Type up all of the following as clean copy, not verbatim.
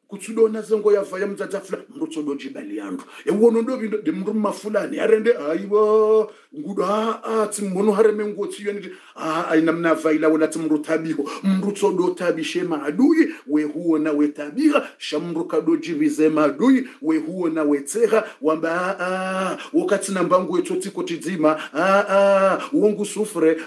kutsudona zengo yavaya mdzadzafula mrutsodo jibali yandu ewono ndobi de mruma fulani arende aiwa ngudo tsimbono hareme ngotsi yoni aina mnavaila wala tsimrutabiho mrutsodo tabishe maadui we huona we tabira shamruka dojibize maadui we huona we tseha wamba wakati nambangu wetoti kotidzima wongu sufre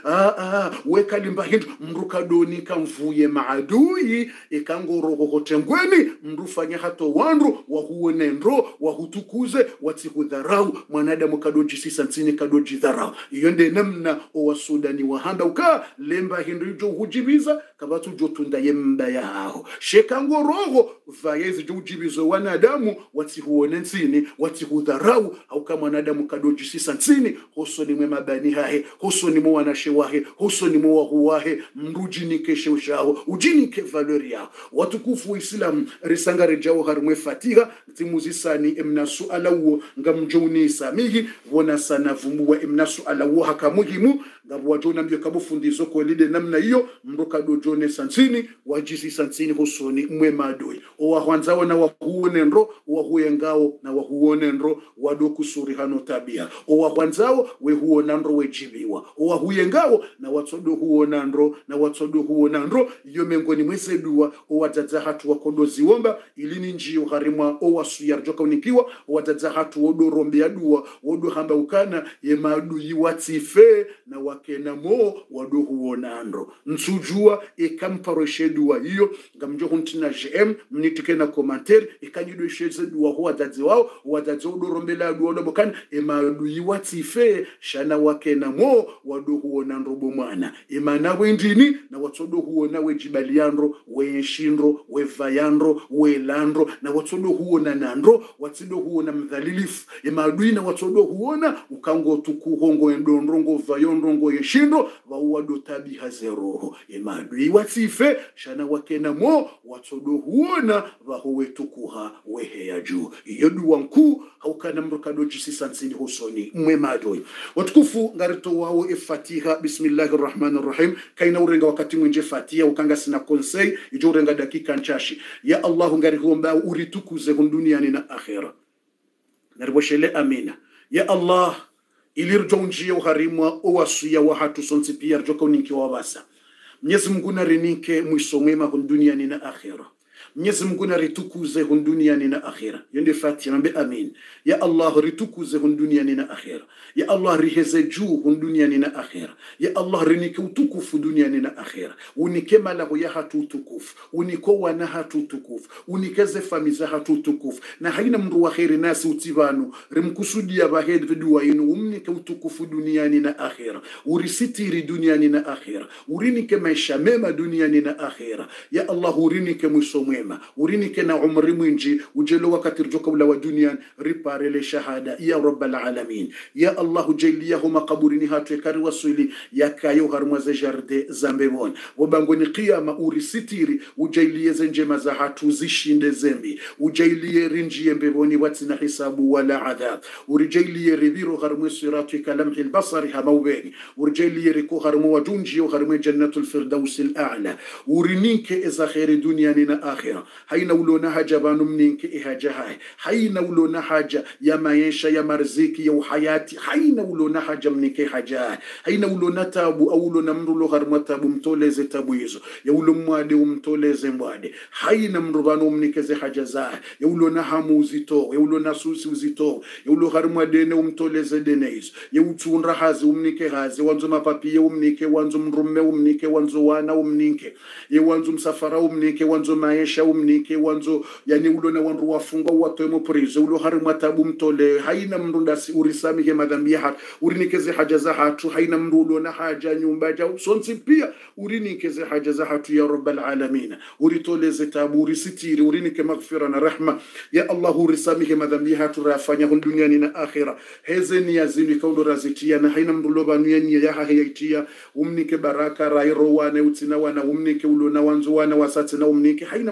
we kalimba hindu mruka doni kamvuye maadui ikangorogo hotengweni mrufanya hato wandu wahuone ndro wahutukuze watihudharau mwanadamu kadoji sisa nsini kadoji dharau iyo nde namna owasudani wahanda uka lemba hindu jo hujibiza kabatu jotunda yemba yao shekangorogo vayezi jo hujibizo wanadamu watihuone nsini watihudharau au kama mwanadamu kadoji sisa nsini hoso ni mwema bani hahe hoso ni mwa wanashewahe hoso ni mwa wahuwahe mrujinike sheushao ujinike valeri yao watukufu wa Islam risanga rejao harumwe fatiha timuzisani emnasu alawo ngamjoni samihi wona sana vumuwa emnasu alawo hakamuhimu ngabu wajona mbyo kabufundizo kwa lide namna hiyo mruka dojone sansini wajisi sansini husoni mwema adoi owahuanzao na wahuone nro wahuengao na wahuone nro wadoku suri hano tabia owahuanzao wehuona nro wejibiwa owahuengao na watsodo huona nro na watsodo huona nro iyo mengoni mwesedua owataza hatu wakodozi womba ilini njio harimwa owasuyar joka unikiwa owataza hatu wodorombe adua wodo hamba ukana yemadu yiwatife na wakena mo wado huona andro nsujua ekamparo shedua hiyo ngamjo huntina GM mnitike na commentaire ikanyido shedua ho watazi wao watazo dorombe la adua odobokana emadu yiwatife shana wakena mo wado huona andro bomwana emana wendini na watsodo huona wejibaliandro weshindro wevayandro welandro na watsodo huona nandro watsido huona mdhalilifu emadui na watsodo huona ukango tukuhongo endondrongo vayondrongo yeshindro wauwado tabi hazeroho emadui watife shana wakena mo watsodo huona wahowe tukuha wehe ya juu yodu wanku haukana mrukado jisisa nsini husoni mwemadoi watukufu ngarito wao fatiha bismillahirrahmanirrahim kaina urenga wakati mwenje fatiha ukanga sina konsei ijo urenga dakika nchashi ya Allah ngari huomba uritukuze duniani na akhira nariboshele amina ya Allah ilirjonjia uharimwa owasuya wa hatu sonsi pia joka uninki wabasa Mwenyezi Mungu narinike mwisho mwema duniani na akhira Mwenyezi Mungu naritukuze duniani na akhira yende fatiha nambe amin ya Allah ritukuze duniani na akhira ya Allah riheze juu duniani na akhira ya Allah rinike utukufu duniani na akhira unike malahu ya hatu utukufu uniko wana hatu utukufu unikeze famiza hatu utukufu na haina mru wa khairi nasi utibanu rimkusudia bahedi vidua yinu umnike utukufu duniani na akhira urisitiri duniani na akhira urinike maisha mema duniani na akhira ya Allah urinike mwisho mwema urinike na umri mwinji ujelo wakati rjoka ula wa duniani riparele shahada ya rabbal alamin ya Allah jailiyahu makaburini hatu ekari wasuli ya kayo harmaze jarde zambemon wabangoni qiyama urisitiri ujailie zenjema za hatu zishinde zembi ujailie rinji mbeboni watina hisabu wala adhab urijailie ribiro harmu siratu kalamhi albasari hamawbeni urijailie riko harmu wadunji harmu jannatul firdaus al-a'la urinike eza khairi duniani na akhira haina ulona haja banu mninke ihaja haina ulona haja ya maisha ya marziki ya uhayati haina ulona haja mnike haja haina ulona tabu au ulona mrulo harmu tabu mtoleze tabu hizo ya ulomwade umtoleze mwade haina mrubano mnikeze haja za ya ulona hamu uzito ya ulona susi uzito ya ulo harmu dene umtoleze dene hizo ya utunda hazi umnike hazi wanzo mapapie umnike wanzo mrume umnike wanzo wana umnike ya wanzo msafara umnike wanzo maisha umnike wanzo yani ulona wanru wafunga watoemo prizo ulo harmu tabu mtole haina mrundasi urisamihe madhambi hatu urinikeze haja za hatu haina mrulo na haja nyumba ja sonsi pia urinikeze haja za hatu ya rabbal alamin uritoleze tabu urisitiri urinike maghfira na rahma ya Allah urisamihe madhambi hatu rafanya duniani na akhira hezeni yazini kaulo razitia na haina mrulo banueni ya hayaitia umnike baraka rairo wane utina wana umnike ulo na wanzo wana wasati na umnike haina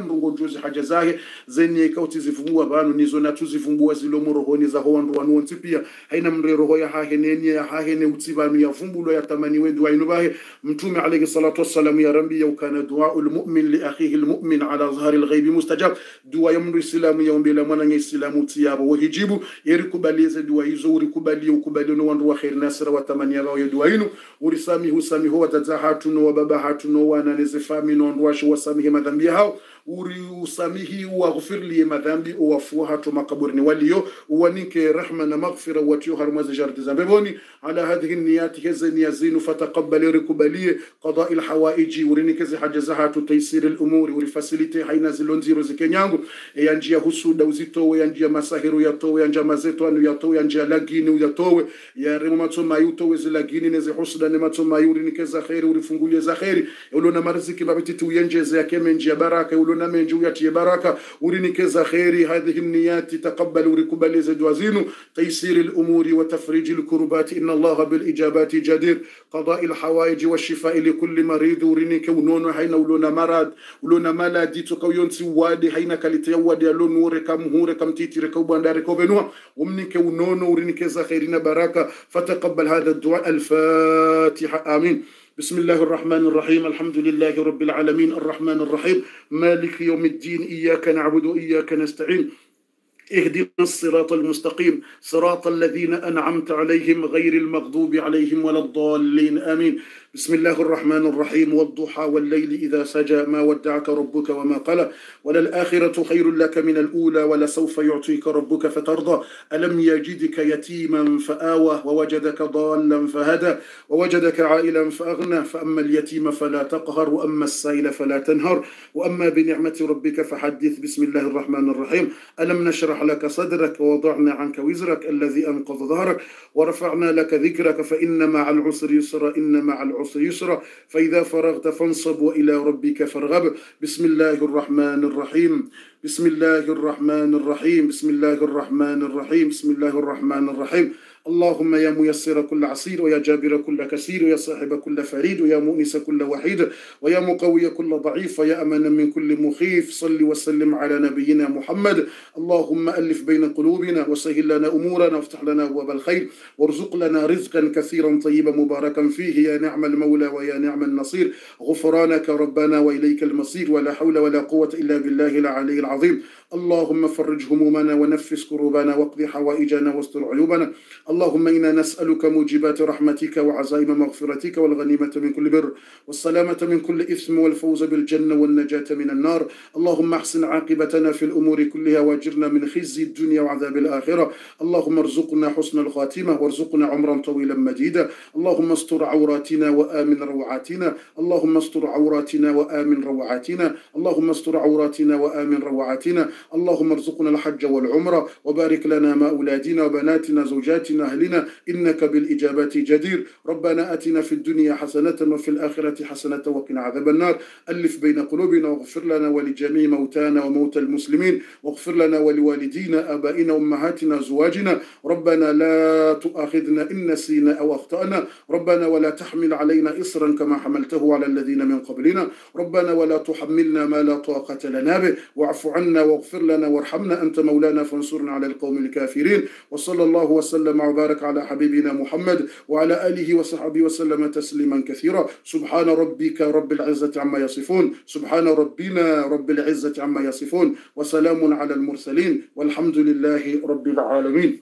mrungo jozi haja zahe zenye kauti zifumbua banu nizo na tuzifumbua zilo morohoni za hoandu wanuonti pia haina mre roho ya hahe nenye ya hahe ne utibanu ya fumbulo ya tamani wendu ainubahe mtume alayhi salatu wassalam ya rambi ya ukana duaul mu'min li akhihi almu'min ala zahari alghaibi mustajab dua ya mru islamu ya umbela mwana nye islamu tiyabo wahijibu yeri kubalize dua hizo uri kubali ukubali no wandu wa khair nasra wa tamani ya dua inu uri sami ho wataza hatu no wababa hatu no wana neze fami no wandu washu wasamihi madhambi hao uri usamihi uwaghfir li madhambi uwafua hatu makaburini waliyo uwanike rahma na maghfira watiyo harmazi jardi zambeboni ala hadhihi niyati heze niyazinu fataqabbali rikubalie qada il hawaiji urinike zi hajaza hatu taisiri l'umuri uri fasilite haina zilonziro zikenyangu ya njia husuda uzitowe ya njia masahiru yatowe ya njia mazeto anu yatowe ya njia lagini uyatowe ya remo matoma yutowe zilagini neze husuda ne matoma urinike za kheri urifungulie za kheri ulona marziki babititu uyenjeze ya keme njia baraka ulona menju yati baraka urinike za kheri hadhihi niyati taqabbal urikubali zedwazinu taisiri l'umuri wa tafriji l'kurubati inna allaha bil ijabati jadir qada il hawaiji wa shifai li kulli marid urinike unono haina ulona marad ulona maladi tukawionsi wadi haina kalite ya wadi alonu ure kamhure kamtitire kaubandare kobenua umnike unono urinike za kheri na baraka fataqabbal hadha ad-du'a al-fatiha amin بسم الله الرحمن الرحيم الحمد لله رب العالمين الرحمن الرحيم مالك يوم الدين إياك نعبد وإياك نستعين اهدنا الصراط المستقيم صراط الذين أنعمت عليهم غير المغضوب عليهم ولا الضالين آمين بسم الله الرحمن الرحيم والضحى والليل إذا سجى ما ودعك ربك وما قلى وللآخرة خير لك من الأولى ولسوف يعطيك ربك فترضى ألم يجدك يتيما فآوى ووجدك ضالا فهدى ووجدك عائلا فأغنى فأما اليتيم فلا تقهر وأما السائل فلا تنهر وأما بنعمة ربك فحدث بسم الله الرحمن الرحيم ألم نشرح لك صدرك ووضعنا عنك وزرك الذي أنقض ظهرك ورفعنا لك ذكرك فإن مع العسر يسرا إن مع العسر يسرا فإذا فرغت فانصب وإلى ربك فارغب بسم الله الرحمن الرحيم بسم الله الرحمن الرحيم بسم الله الرحمن الرحيم بسم الله الرحمن الرحيم اللهم يا ميسر كل عسير ويا جابر كل كسير ويا صاحب كل فريد ويا مؤنس كل وحيد ويا مقوي كل ضعيف ويا أمن من كل مخيف صل وسلم على نبينا محمد اللهم ألف بين قلوبنا وسهل لنا أمورنا وافتح لنا أبواب الخير وارزق لنا رزقا كثيرا طيبا مباركا فيه يا نعم المولى ويا نعم النصير غفرانك ربنا وإليك المصير ولا حول ولا قوة إلا بالله العلي العظيم اللهم فرج همومنا ونفس كروبنا واقض حوائجنا واستر عيوبنا اللهم إنا نسألك موجبات رحمتك وعزائم مغفرتك والغنيمة من كل بر والسلامة من كل إثم والفوز بالجنة والنجاة من النار اللهم احسن عاقبتنا في الأمور كلها واجرنا من خزي الدنيا وعذاب الآخرة اللهم ارزقنا حسن الخاتمة وارزقنا عمرا طويلا مديدا اللهم استر عوراتنا وآمن روعاتنا اللهم استر عوراتنا وآمن روعاتنا اللهم استر عوراتنا وآمن روعاتنا اللهم ارزقنا الحج والعمرة وبارك لنا مع أولادنا وبناتنا زوجاتنا أهلنا إنك بالإجابات جدير ربنا أتنا في الدنيا حسنة وفي الآخرة حسنة وقنا عذاب النار ألف بين قلوبنا واغفر لنا ولجميع موتانا وموتى المسلمين واغفر لنا ولوالدينا آبائنا وأمهاتنا زواجنا ربنا لا تؤاخذنا إن نسينا أو أخطأنا ربنا ولا تحمل علينا إصرا كما حملته على الذين من قبلنا ربنا ولا تحملنا ما لا طاقة لنا به واعف عنا واغفر لنا وارحمنا أنت مولانا فانصرنا على القوم الكافرين وصلى الله وسلم وبارك على حبيبنا محمد وعلى آله وصحبه وسلم تسليما كثيرا سبحان ربك رب العزة عما يصفون سبحان ربنا رب العزة عما يصفون وسلام على المرسلين والحمد لله رب العالمين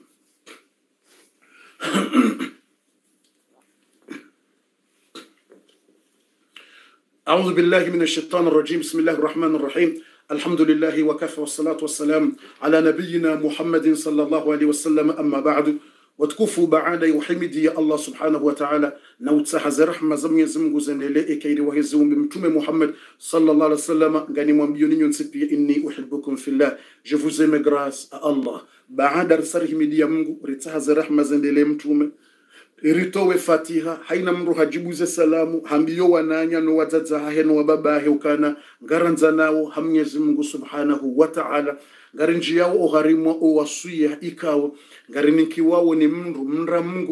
أعوذ بالله من الشيطان الرجيم بسم الله الرحمن الرحيم الحمد لله وكفى والصلاة والسلام على نبينا محمد صلى الله عليه وسلم أما بعد وتكفوا بعد يحمدي الله سبحانه وتعالى نوتسح زرحمة زمي زمغو زنلي كيري وهزوم بمتوم محمد صلى الله عليه وسلم غني مبيوني ينسبي إني أحبكم في الله je vous aime grâce à Allah بعد رسالة منغو رتسح زرحمة زنلي متوم ritowe fatiha haina mru hajibuze salamu hambiyo wananya no wazaza hahe no babahe ukana ngaranza nawo hamnyezi Mungu subhanahu wa ta'ala ngarinji yao ogharimwa owasuye ikawo ngariniki wao ni mnra Mungu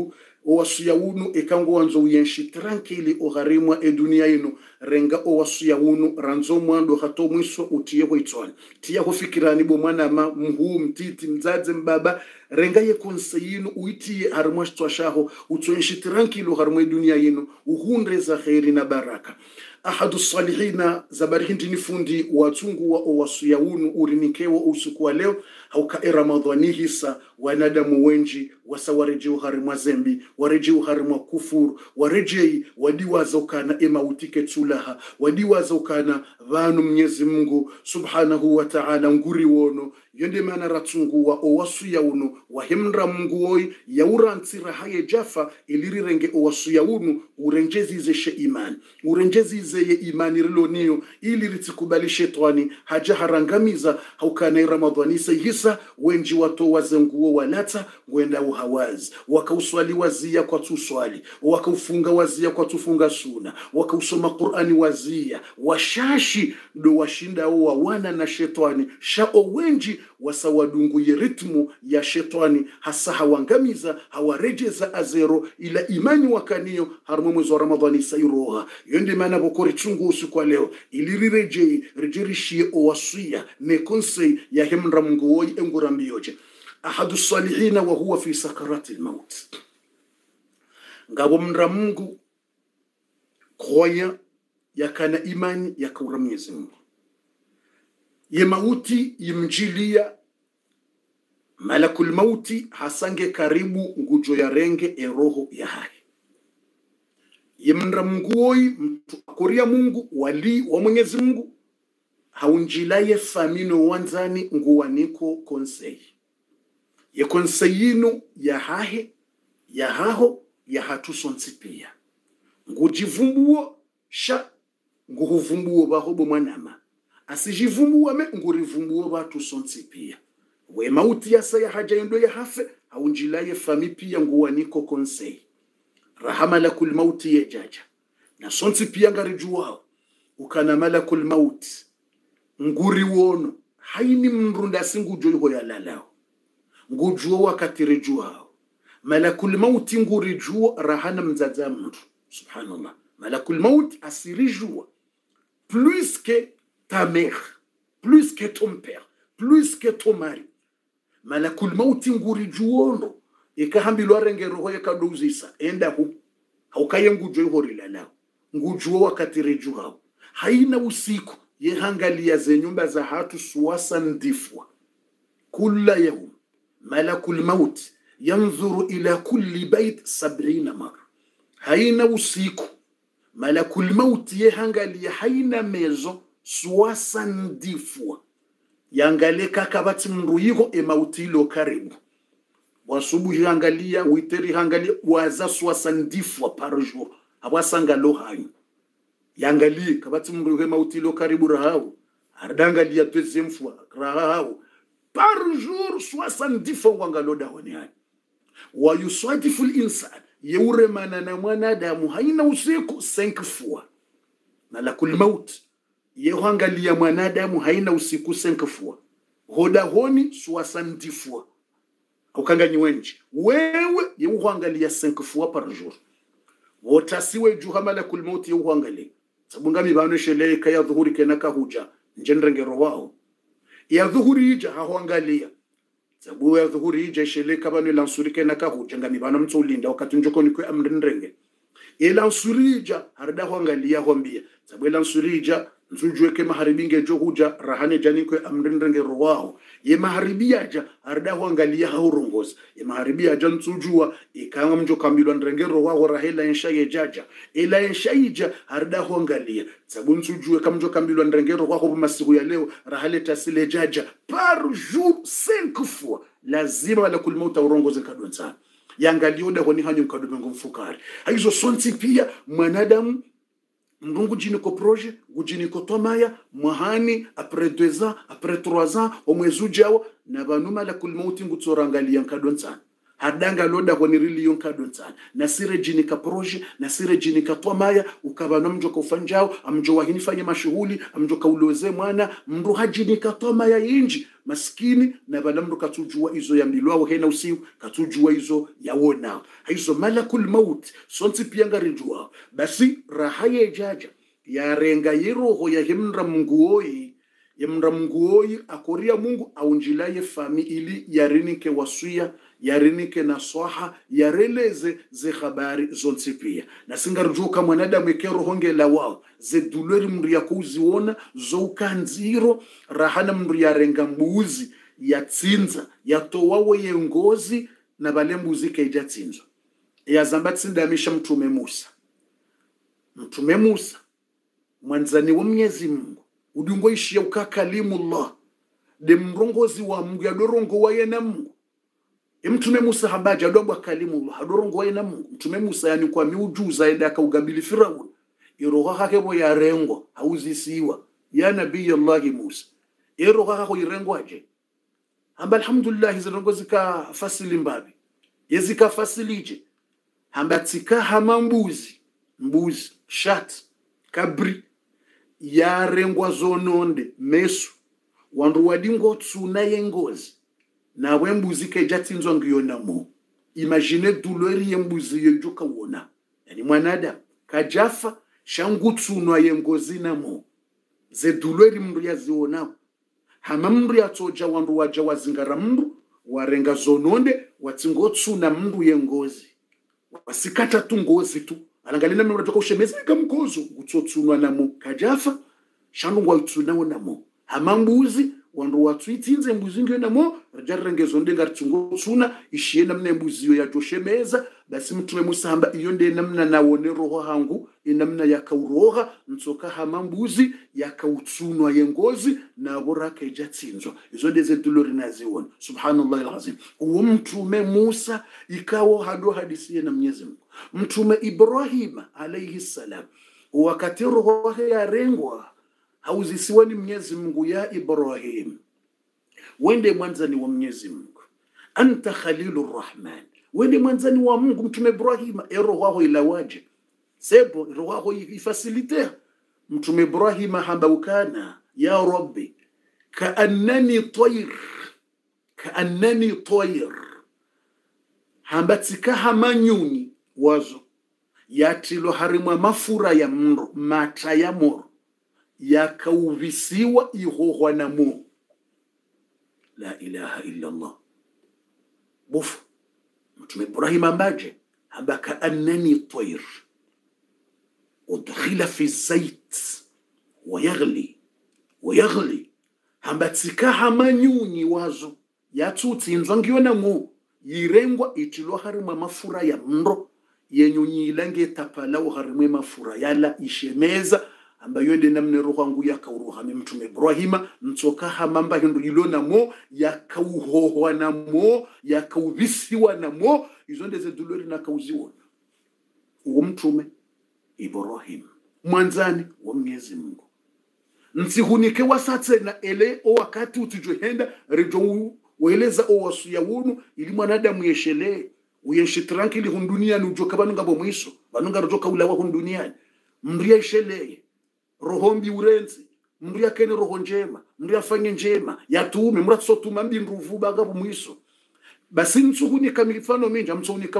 owasu ya unu ekango wanzo uyenshi tranquili ogharimwa dunia inu renga owasu ya unu ranzo mwando hato mwiso utiye kwa itwani tiya hufikirani bo mwana mhu mtiti mzaze mbaba renga ye konseyinu uitiye harimwa shtuashaho utuyenshi tranquili ogharimwa dunia inu uhunre za khairi na baraka. Ahadu salihina zabarihinti nifundi watungu wa owasu ya unu urinikewa usiku wa leo hauka Ramadhani hisa wanadamu wenji wasa warejeu harimwa zembi warejeu harimwa kufuru warejei wadiwaza ukana utike tulaha wadiwaza ukana vanu Mwenyezi Mungu subhanahu wa ta'ala nguri wono yonde mana ratungu wa owasu ya unu wahimra Mungu oi ya urantira haye jafa ilirirenge owasu ya unu urenjezizeshe imani urenjezizeye imani riloniyo ili ritikubali shetani haja harangamiza haukana Ramadhani hisa wenji wato wazenguo walata wenda uhawazi wakauswali wazia kwa tuswali wakaufunga wazia kwa tufunga suna wakausoma Qur'ani wazia washashi do washinda wa wana na shetani shao wenji wasawadungu ye ritmu ya shetani hasa hawangamiza hawarejeza azero ila imani wakaniyo harimo mwezi wa Ramadhani sairoha yonde maana bokori chungu usiku wa leo ilirireje rejerishie owasia ne konsei ya hemra Mungu woi engurambiyoje. Ahadu salihina wa huwa fi sakarati al-maut ngabo mra Mungu koya yakana imani yakaura Mwenyezi Mungu ye mauti yimjilia malakul mauti hasange karibu ngujo ya renge roho ya hai yemra Mungu woi mtu akoria Mungu wali wa Mwenyezi Mungu haunjilaye famino wanzani nguwaniko konsei ye konseyino ya hahe ya haho ya hatusonsipia ngujivumbuo sha nguhuvumbuo bahobo mwanama asijivumbuo me ngurivumbuo batusonsipia we mauti yasa ya haja yendo ya hafe haunjilaye fami pia nguwaniko konsei rahama lakul mauti ye jaja na sonsipia ngarijuwao ukana malakul mauti nguri wono haini mrunda singujo yuho ya lalao ngujuo wakati rejuao malakul mauti nguri juo rahana mzaza mtu subhanallah malakul mauti asirijua plus que ta mère plus que ton père plus que ton mari malakul mauti nguri juono ikahambilwa renge roho ya kaduzisa enda hu haukaye ngujo yuho lalao ngujuo wakati rejuao haina usiku yehangalia ze nyumba za hatu suwasa ndifwa kula yawm malakul maut yanzuru ila kulli bait 70 mara haina usiku malakul maut yehangalia haina mezo suwasa ndifwa yangaleka kabati mruyigo mauti lo karibu wasubuhi hangalia witeri hangalia waza suwasa ndifwa par jour abasanga lo hayo yangali kabati mruhe mauti lo karibu rahao ardangalia deuxième fois rahao par jour 70 fois ngalo dawani hani wa yusadifu al-insan yure manana mwanadamu haina usiku 5 fois na lakul maut yehangalia mwanadamu haina usiku 5 fois hoda honi 70 fois ukanganyi wenji wewe yehangalia 5 fois par jour wotasiwe juhama lakul maut yehangalia sabungami bano shele kaya dhuhuri kenaka huja njenrengero wao ya dhuhuri ija hawangalia sabu ya dhuhuri ija shele kabano lansuri kenaka huja ngami bano mtsolinda wakati njoko nikwe amrinrenge lansuri ija harda hawangalia hombia sabu lansuri ija nzujwe ke maharibinge jo huja rahane janikwe amrinrengero wao ye maharibia aja harda hawangalia haurongoza ye maharibia aja nsujua ikanga mjo kambilwa nrengero wao rahela enshaye jaja ila enshaija harda hawangalia sabu nsujue kamjo kambilwa nrengero wao masiku ya leo rahale tasile jaja par jour 5 fois lazima la kulmauta urongoze kadonsa yangalioda honi hanyu mkadomengo mfukari hizo sonti pia mwanadamu Ndungu jini ko projet, gujini ko tomaya, mahani, après 2 ans, après 3 ans, omwezu jawa, na banuma la kulmauti ngutsorangali yankadonsa. Hadanga loda kwa nirili yonkadonsa. Nasire jini ka projet, nasire jini ka tomaya, ukabano mjo kufanjao, amjo wahini fanye mashuhuli, amjo kauloweze mwana, mruha jini ka tomaya inji, maskini na balamru katujua izo ya milwao hena usiu katujua izo ya wona hizo malakul maut sonti pianga rijua basi rahaye jaja ya renga yiroho ya himra munguoi akoria Mungu aunjilaye fami ili yarinike wasuya yarinike na swaha yareleze ze habari zonti pia na singarjuka mwanadamu ekerohonge la wao ze dulori mndu ya kuziona zoukanziro rahana mndu ya renga mbuzi ya tsinza ya towawe ye ngozi na bale mbuzi keja tsinzo ya zambatsindamisha mtume Musa mwanzani wa Mwenyezi Mungu udungo ishia ukakalimullah de mrongozi wa Mungu ya dorongo wa yena Mungu mtume Musa habaja adobwa kalimullah adorongo wa yena Mungu mtume Musa yani kwa miujuza enda akaugabili Firaun iroha hake bo ya rengo hauzisiwa ya nabii Allah Musa iroha hako irengo aje hamba alhamdulillah zirongo zika fasili mbabi yezika fasilije hamba tika hamambuzi mbuzi shat kabri ya rengwa zononde mesu wandu wadingo tsuna yengozi na wembuzi kejatinzo ngiyona mo imagine douleur yembuzi yejuka wona yani mwanada kajafa shangutsunwa yengozi na mo ze douleur mndu yaziona hama mndu yatoja wandu waja wazingara mndu warenga zononde watingotsuna mndu yengozi wasikata tungozi tu alangalina mndu toka ushemezeka mkozo gutsotsunwa namo kajafa shanungwa utsunawo namo hamambuzi wandu watwitinze mbuzi ngyo namo rajarengezo ndenga tsungotsuna ishiye namne mbuzi yo yajoshemeza basi mtume Musa hamba iyo nde namna nawone roho hangu inamna yakauroha nsoka hamambuzi yakautsunwa yengozi na bora kejatsinzo izo ndeze dulori naziona subhanallah alazim uwo mtume Musa ikawo hado hadisi na Mwenyezi Mungu mtume Ibrahim alayhi salam wakati roho ya rengwa hauzisiwa ni Mwenyezi Mungu ya Ibrahim wende mwanzani wa Mwenyezi Mungu anta khalilur rahman wende mwanzani wa Mungu mtume Ibrahim roho ilawaje sebo roho ifasilite mtume Ibrahim hamba ukana ya rabbi kaannani tayr hamba tika hamanyuni wazo yatilo harimwa mafura ya mro mata ya moro yakauvisiwa ihohwa na Mungu la ilaha illa Allah bufu mtume Ibrahim ambaje habaka annani tayr udkhila fi zait ويغلي hambatika hamanyuni wazo yatutsinzwa ngiona Mungu yirengwa itilo harimwa mafura ya mro yenyunyi ilange tapala harimwe mafura yala ishemeza ambayo ende namne roho yangu yakauroha mtume Ibrahim mtsoka hamamba hindu ilona mo yakauhohwa na mo yakauvisiwa na mo izo ndeze dulori na kauziwa uwo mtume Ibrahim mwanzani wa Mwenyezi Mungu nsihunike wasatse na ele o wakati utujohenda rejo weleza o wasu ya wunu ili mwanadamu yeshele uyenshi tranquili hundunia nujoka banunga bo mwiso banunga rojoka ulawa hundunia mriya yeshele rohombi urenzi mriya kene roho njema mriya fanye njema yatume mratsotuma mbindu vubaga bo mwiso basi nsuhunika mifano minja msuhunika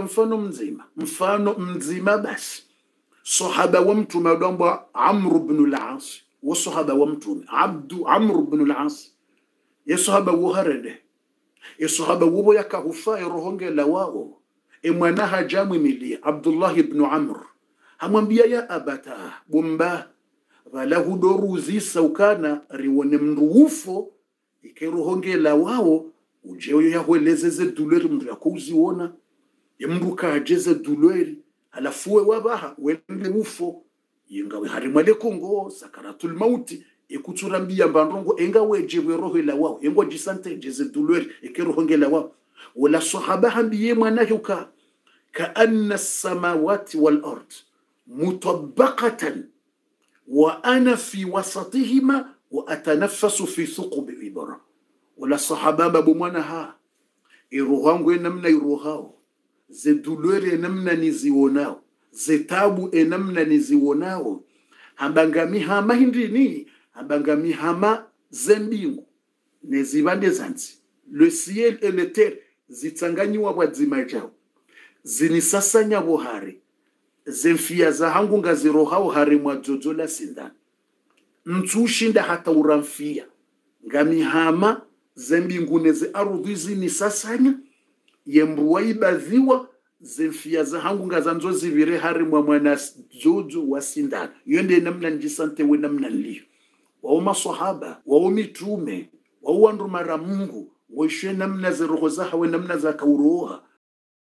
mfano mzima basi sahaba wa mtume adamba Amr ibn al-As wa sahaba wa mtume Amr ibn al-As ya sahaba wa harede ya sahaba wo yakahufa rohonge la wao mwana hajamu mili Abdullah ibn Amr hamwambia ya abata bomba wala hudoruzi saukana riwone mruufo ikerohonge la wao ujeyo yahwelezeze douleur mndu yakuziona yemruka ajeze douleur alafuwe wabaha wende ufo yingawe harimale kongo sakaratul mauti ekuturambia mbandongo engawe jewe roho la wao engo jisante jeze douleur ekerohonge la wao wala sahaba hambiye mwanayuka ka anna as-samawati wal ard mutabbaqatan wa ana fi wasatihima wa atanaffasu fi thuqub ibra wala sahaba babu mwana ha irohangu namna irohao ze douleur namna nizionao ze tabu namna nizionao hambangami hama hindini hambangami hama zembingu nezibande zanzi. Le ciel et le terre zitsanganyiwa bwadzima chao. Zinisasanya bohari. Zemfia za hangu ngazirohao hari mwadzodzo la sindana. Mtushinda hata uramfia. Ngamihama zembingune ze arudhi zinisasanya. Yemruwa ibadhiwa zemfia za hangu ngazanzo zivire hari mwana zodzo wa sindana. Yonde namna njisante we namna liyo. Wao maswahaba, wao mitume, wao wandu mara Mungu, waishe namna za roho za hawe namna za kauroha.